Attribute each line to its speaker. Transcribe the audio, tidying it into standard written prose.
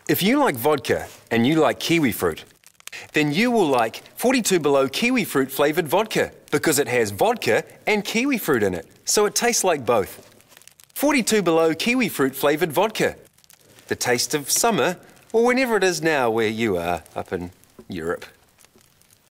Speaker 1: If you like vodka and you like kiwifruit, then you will like 42 Below Kiwifruit flavoured vodka because it has vodka and kiwifruit in it, so it tastes like both. 42 Below Kiwifruit flavoured vodka. The taste of summer, or whenever it is now where you are up in Europe.